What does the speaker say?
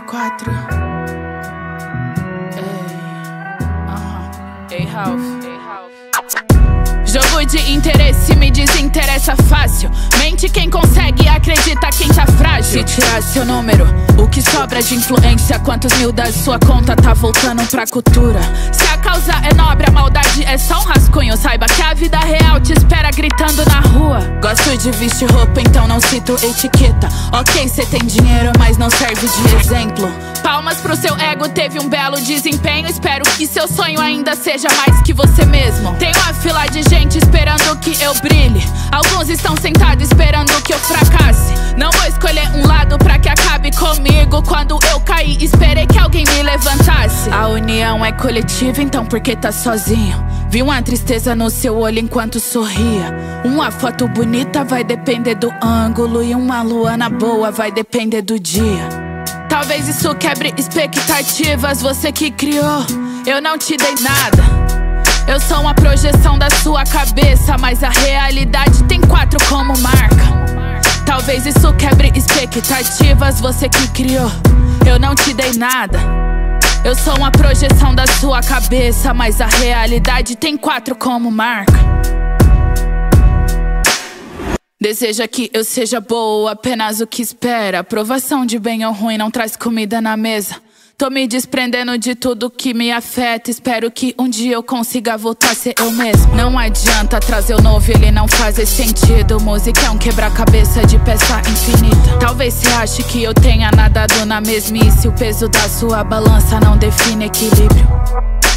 4. Ei, Ralph. Jogo de interesse me desinteressa fácil. Mente quem consegue, acredita quem tá frágil. Se tirar seu número, o que sobra de influência? Quantos mil da sua conta tá voltando pra cultura? Se a causa é nobre, a maldade é só um rascunho. Saiba que a vida real te espera gritando na rua. Gosto de vestir roupa, então não cito etiqueta. Ok, cê tem dinheiro, mas não serve de exemplo. Palmas pro seu ego, teve um belo desempenho. Espero que seu sonho ainda seja mais que você mesmo. Tem uma fila de gente esperando que eu brilhe. Alguns estão sentados esperando que eu fracasse. Não vou escolher um lado pra que acabe comigo. Quando eu caí, esperei que alguém me levantasse. A união é coletiva, então por que tá sozinho? Vi uma tristeza no seu olho enquanto sorria. Uma foto bonita vai depender do ângulo, e uma luana boa vai depender do dia. Talvez isso quebre expectativas, você que criou. Eu não te dei nada. Eu sou uma projeção da sua cabeça, mas a realidade tem 4 como marca. Talvez isso quebre expectativas, você que criou. Eu não te dei nada. Eu sou uma projeção da sua cabeça, mas a realidade tem 4 como marca. Deseja que eu seja boa, apenas o que espera. Aprovação de bem ou ruim não traz comida na mesa. Tô me desprendendo de tudo que me afeta. Espero que um dia eu consiga voltar a ser eu mesmo. Não adianta trazer o novo, ele não faz sentido. Música é um quebra-cabeça de peça infinita. Talvez você ache que eu tenha nadado na mesmice. O peso da sua balança não define equilíbrio.